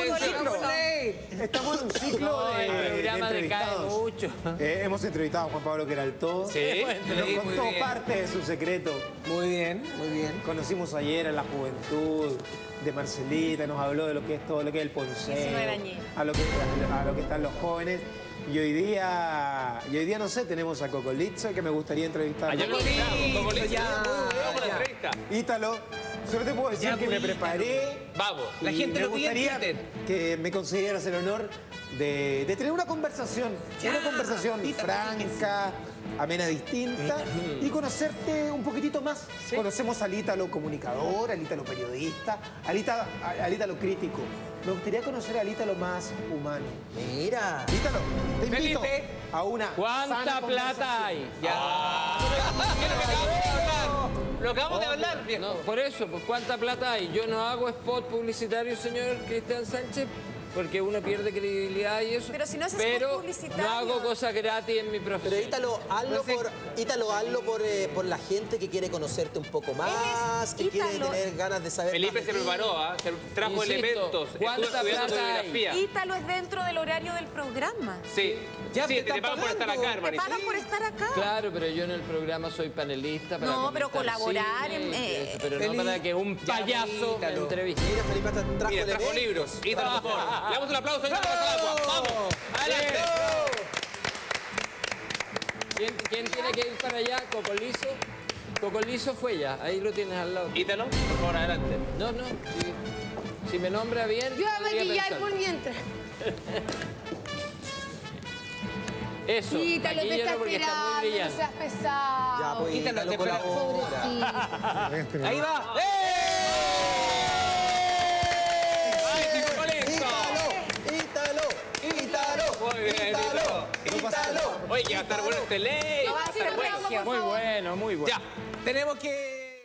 Estamos en un ciclo de el programa decae entrevistados. mucho. Hemos entrevistado a Juan Pablo Queraltó. Sí, Nos contó parte de su secreto. Muy bien, muy bien. Conocimos ayer a la juventud de Marcelita, nos habló de lo que es todo, lo que es el ponceo, 19 añitos. a lo que están los jóvenes. Y hoy día no sé, tenemos a Cocolizzo, que me gustaría entrevistar. Ayer lo invitamos, Cocolizzo. Ya, Vamos a la ya. entrevista. Ítalo, solo te puedo decir Ya, que me pues, preparé. Vamos. La y gente me lo pide en gustaría Twitter. que me concedieras el honor de tener una conversación, franca, amena, distinta, y conocerte un poquitito más. Sí. Conocemos al Ítalo comunicador, al Ítalo periodista, al Ítalo crítico. Me gustaría conocer al Ítalo más humano. Mira. Ítalo, te invito Felipe. a una ¿Cuánta sana plata hay? Lo acabamos de hablar, viejo. No, por eso, pues, ¿cuánta plata hay? Yo no hago spot publicitario, señor Cristian Sánchez, porque uno pierde credibilidad y eso. Pero si no es spot Pero publicitario. no hago cosas gratis en mi profesión. Pero hazlo por la gente que quiere conocerte un poco más, que quiere Ítalo. tener ganas de saber Felipe más se de ti. preparó, se trajo Insisto, elementos, ¿cuánta estuvo estudiando su plata hay? biografía. Ítalo es dentro del horario del programa. Sí, Ya, sí, te te están pagan por estar pagando. acá, ¿Te hermanito. pagan por estar acá? Claro, pero yo en el programa soy panelista para No, pero comentar colaborar cine, en, eso, pero Felipe, no para que un ya, payaso me Ítalo. entreviste. Mira, Felipe trajo Mira, el trajo evento. libros. Ítalo, por favor. Le damos un aplauso a Ítalo Pasalacua. ¡Vamos! ¡Adelante! ¿Quién tiene que ir para allá? ¿Cocolizo? Cocolizo fue ya, ahí lo tienes al lado. Ítalo, por favor, adelante. No, si me nombra bien, Yo a podría maquillar pensar. por mientras. Eso, Ítalo, te maquíllalo está porque está muy esperando, no brillante. seas pesado. Ya, pues, Ítalo, Ítalo te espera. colabora. Pobrecito. Ahí va. ¡Ay, Cocolizzo! Ítalo. Muy bien, Ítalo. Ítalo. Oye, que va a estar bueno este ley. No va a Va a ser estar bueno. bravo, por Muy favor. bueno, muy bueno. Ya. Tenemos que...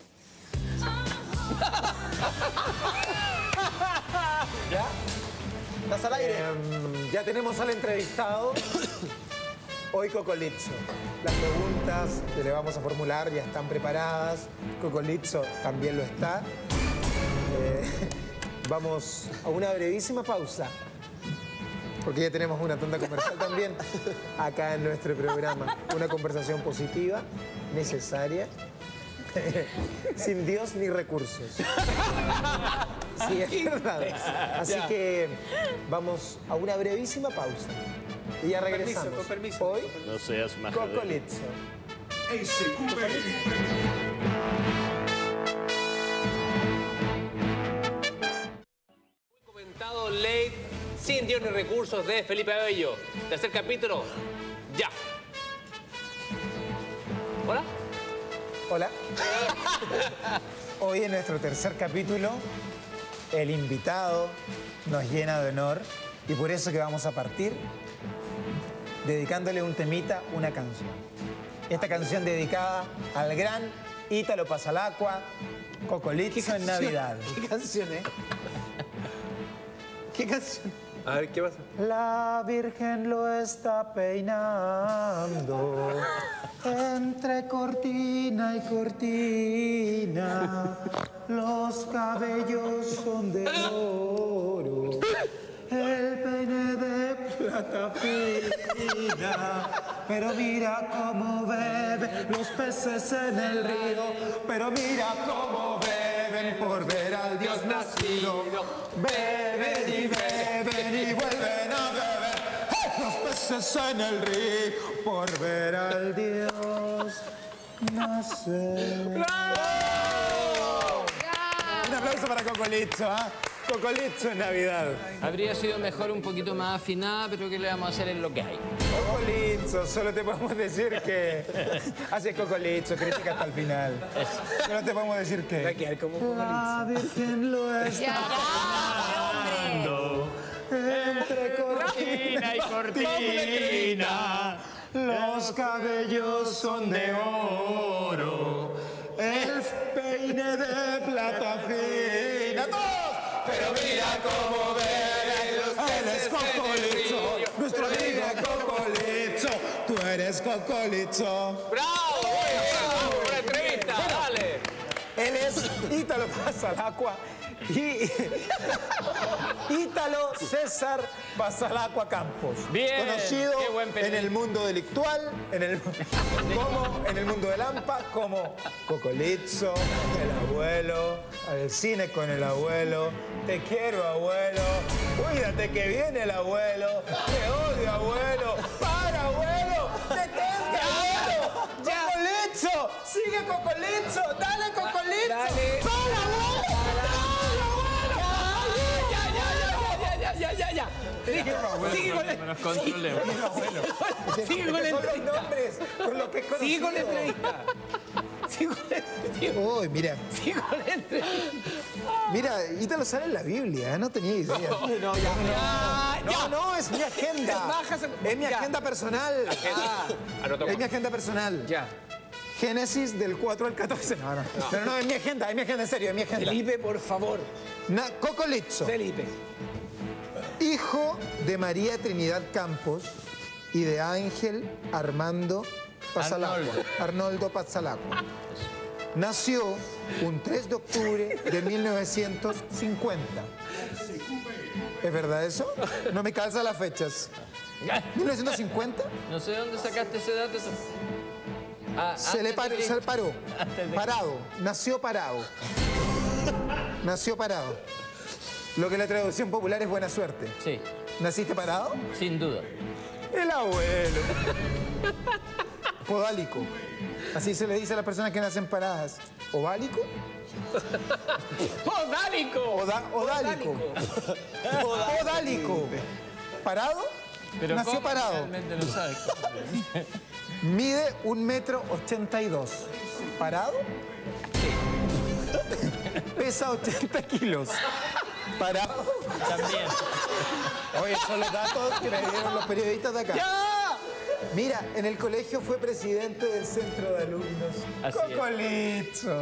¿Ya? ¿Estás al aire? Ya tenemos al entrevistado. Hoy Cocolizzo. Las preguntas que le vamos a formular ya están preparadas. Cocolizzo también lo está. Vamos a una brevísima pausa. Porque ya tenemos una tanda comercial también acá en nuestro programa. Una conversación positiva, necesaria, sin Dios ni recursos. Sí, es verdad. Así que vamos a una brevísima pausa. Y ya regresamos. con permiso. Hoy, No seas majadero. Cocolizzo. Comentado ley sin Dios ni recursos de Felipe Abello. Tercer capítulo, ya. ¿Hola? Hola. Hoy en nuestro tercer capítulo, el invitado nos llena de honor y por eso que vamos a partir dedicándole un temita, una canción. Esta canción dedicada al gran Ítalo Pasalacua, Cocolizzo en Navidad. ¿Qué canción, ¿Qué canción? A ver, ¿qué pasa? La Virgen lo está peinando entre cortina y cortina. Los cabellos son de oro, el peine de plata fina. Pero mira cómo beben los peces en el río, pero mira cómo beben por ver al Dios nacido. Beben y beben y vuelven a beber los peces en el río por ver al Dios nacer. Un aplauso para Cocolizzo, ¿ah? Cocolizzo en Navidad. Habría sido mejor un poquito más afinada, pero ¿qué le vamos a hacer en lo que hay? Cocolizzo, solo te podemos decir que haces Cocolizzo, crítica hasta el final. Solo te podemos decir que la Virgen lo está peinando entre cortina y cortina. Los cabellos son de oro, el peine de plata fina. ¡Todos! Pero mira cómo beben los peces. Él es Cocolizzo, nuestro amigo Cocolizzo. Tú eres Cocolizzo. ¡Bravo! Muy bien, vamos, una entrevista, dale. Él es Ítalo Pasalacua Y Ítalo César Pasalacqua Campos. Bien, conocido qué buen en periodista. el mundo delictual, como en el mundo del AMPA, como Cocolizzo, el abuelo, al cine con el abuelo, te quiero abuelo, cuídate que viene el abuelo, te odio abuelo, para abuelo, detente abuelo, Cocolizzo, sigue Cocolizzo, dale Cocolizzo, Dale. para abuelo, Ya. Sigue con Que nos controlemos. Sigue con la son los entrevista. nombres con los que es conocido. Sigue con la entrevista. Uy, mira, Sigue con la entrevista. mira, Ítalo sale en la Biblia, no tenía idea. No, es mi agenda. Bájase. Es mi Ya. agenda personal. Anotó. Es mi agenda personal. Ya. Génesis del 4 al 14. No. Pero no, es mi agenda, en serio, es mi agenda. Felipe, por favor. Cocolizzo, Felipe. hijo de María Trinidad Campos y de Ángel Armando Pasalacqua. Arnoldo Pasalacqua. Nació un 3 de octubre de 1950. ¿Es verdad eso? No me calza las fechas. ¿1950? No sé dónde sacaste ese dato. Se le paró. Parado. Nació parado. Nació parado. Lo que la traducción popular es buena suerte. Sí, ¿Naciste parado? sin duda. El abuelo. Podálico. Así se le dice a las personas que nacen paradas. ¿Oválico? ¡Podálico! Odálico. Podálico. ¿Parado? Nació ¿cómo? parado. Realmente no sabes. Mide 1,82 m. ¿Parado? Pesa 80 kilos. ¿Parado? También. Oye, son los datos que me dieron los periodistas de acá. Mira, en el colegio fue presidente del centro de alumnos. Así es. Cocolizzo.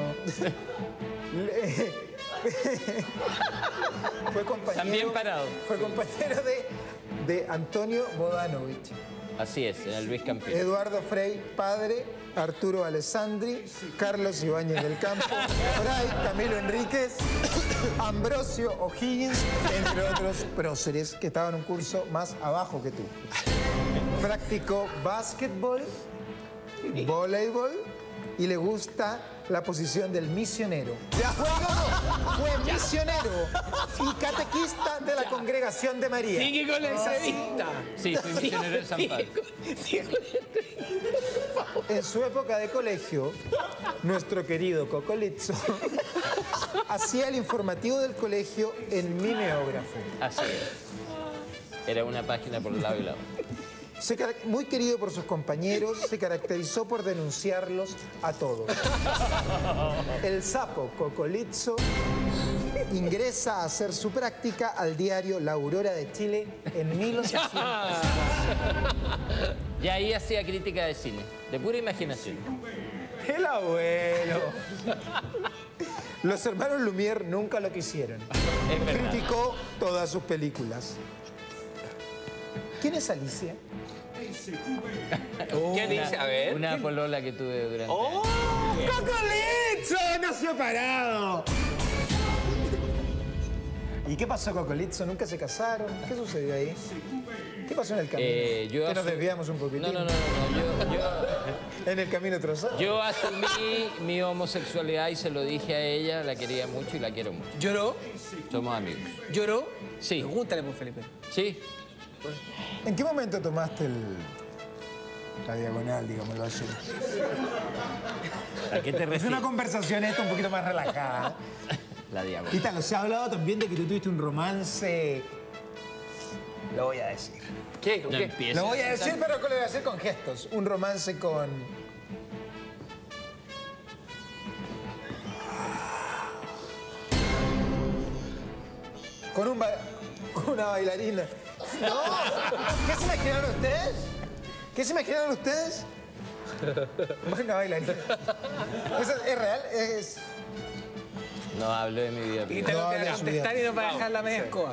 Fue compañero. También parado. Fue compañero de Antonio Bodanovich. Así es, en el Luis Campino. Eduardo Frei, padre, Arturo Alessandri, Carlos Ibáñez del Campo, Fray, Camilo Enríquez, Ambrosio O'Higgins, entre otros próceres que estaban en un curso más abajo que tú. Practicó básquetbol, voleibol y le gusta la posición del misionero. Fue misionero y catequista de la Congregación de María. Sigue con la entrevista. Sí, soy misionero de San Pablo. En su época de colegio, nuestro querido Cocolizzo hacía el informativo del colegio en mimeógrafo. Así es. Era una página por lado y lado. Muy querido por sus compañeros, se caracterizó por denunciarlos a todos. El sapo Cocolizzo ingresa a hacer su práctica al diario La Aurora de Chile en 1800. Y ahí hacía crítica de cine, de pura imaginación. El abuelo. Los hermanos Lumière nunca lo quisieron. Es verdad. Criticó todas sus películas. ¿Quién es Alicia? ¿Qué dice? A ver. Una polola que tuve durante... ¡Cocolizzo! ¡Nació parado! ¿Y qué pasó, Cocolizzo? ¿Nunca se casaron? ¿Qué sucedió ahí? ¿Qué pasó en el camino? yo que nos asu- desviamos un poquitín. No. En el camino trozado. Yo asumí mi homosexualidad y se lo dije a ella, la quería mucho y la quiero mucho. ¿Lloró? Somos amigos. ¿Lloró? Sí. Pregúntale, por Felipe. Sí. ¿En qué momento tomaste la diagonal, digámoslo así? ¿A qué te Es una refieres? conversación esta un poquito más relajada. La diagonal. Ítalo, se ha hablado también de que tú tuviste un romance... Lo voy a decir. ¿Qué? No ¿Qué? empieces. Lo voy a decir, pero lo voy a hacer con gestos. Un romance con... Con una bailarina. No. ¿Qué se imaginaron ustedes? ¿Qué se imaginaron ustedes? Una bailarina. ¿Eso es real? Es... No hablo de mi vida Y privada. te lo No, que va a ya, contestar y nos va a dejar la media Sí. escoba.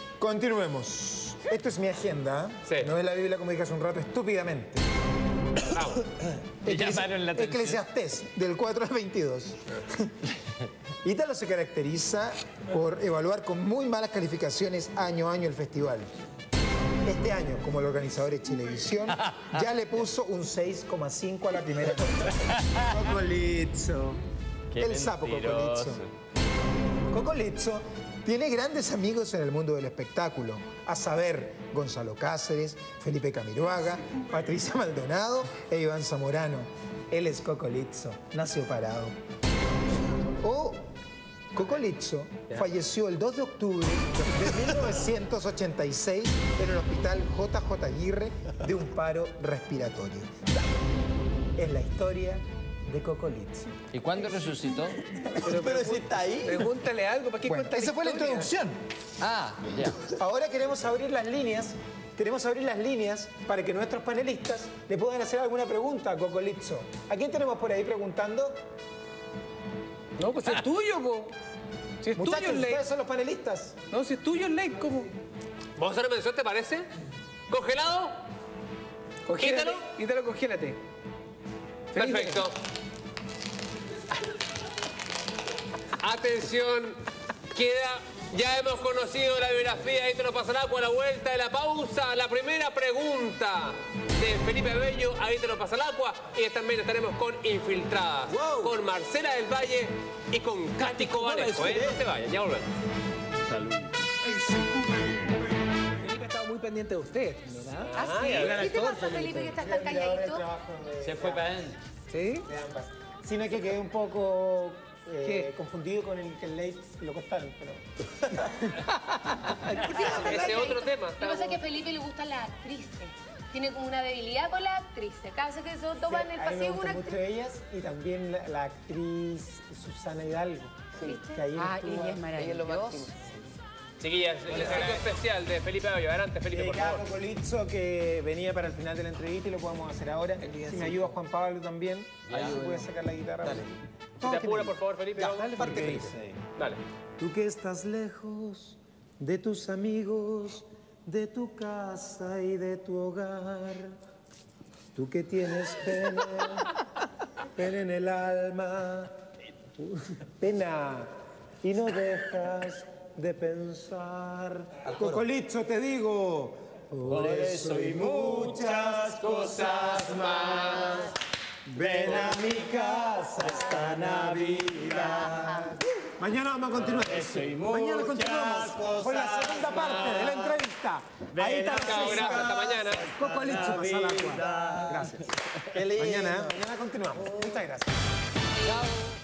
Continuemos. Esto es mi agenda. Sí. No es la Biblia, como dije hace un rato, estúpidamente. Vamos. Me llamaron la atención. Eclesiastés, del 4 al 22. Ítalo se caracteriza por evaluar con muy malas calificaciones año a año el festival. Este año, como el organizador es Chilevisión, ya le puso un 6,5 a la primera nota. Cocolizzo. Qué El sapo mentiroso. Cocolizzo. Cocolizzo tiene grandes amigos en el mundo del espectáculo, a saber, Gonzalo Cáceres, Felipe Camiroaga, Patricia Maldonado e Iván Zamorano. Él es Cocolizzo, nació parado. Cocolizzo falleció el 2 de octubre de 1986 en el hospital J.J. Aguirre de un paro respiratorio. Es la historia de Cocolizzo. ¿Y cuándo resucitó? Pero si está ahí. Pregúntale algo, ¿para qué Bueno, cuenta esa fue la historia? introducción. Ah, ya. Ahora queremos abrir las líneas. Queremos abrir las líneas para que nuestros panelistas le puedan hacer alguna pregunta a Cocolizzo. ¿A quién tenemos por ahí preguntando? No, pues es tuyo, po. Si es Muchachos, tuyo, Ley. ustedes son los panelistas. No, si es tuyo, Ley, ¿cómo? ¿Vamos a hacer una mención, te parece? ¿Congelado? Congélate. Ítalo. Ítalo, congélate. Felipe. Perfecto. Atención, ya hemos conocido la biografía de Ítalo Pasalacqua a la vuelta de la pausa. La primera pregunta de Felipe Abello a Ítalo Pasalacqua y también estaremos con Infiltradas, Wow. con Marcela del Valle y con Katy Cobalejo. No se vayan, ya volvemos. Felipe estaba muy pendiente de usted, ¿verdad? ¿Ah, sí? ¿Qué te pasa, Felipe, que estás tan calladito? Se fue para adentro. ¿Sí? Sino que quedé un poco ¿Qué? confundido con el que el late lo cortaron, pero... Ese es otro tema. Lo que pasa es que a Felipe le gustan las actrices. Tiene como una debilidad con las actrices. Cada vez que se toma en el a mí me pasillo con una gustan mucho actriz. ellas y también la actriz Susana Hidalgo. ¿Viste? Que ayer estuvo- ella es maravillosa. Chiquillas, el saludo especial de Felipe Abello. Adelante, Felipe, por Dedicado a favor. Cocolizzo, que venía para el final de la entrevista y lo podemos hacer ahora. Si me ayuda Juan Pablo también, ahí se puede sacar la guitarra. Dale. Si te apura, por favor, Felipe. vamos. Dale, parte, Felipe. Dale. Tú que estás lejos de tus amigos, de tu casa y de tu hogar. Tú que tienes pena, pena en el alma, pena, y no dejas de pensar. Cocolizzo, te digo, por eso y muchas cosas más. Ven a mi casa esta Navidad. Mañana vamos a continuar. Mañana continuamos con la segunda parte de la entrevista. Ahí está. Chao, gracias. Hasta mañana. Cocolizzo Pasalacqua. Gracias. Mañana continuamos. Muchas gracias. Chao.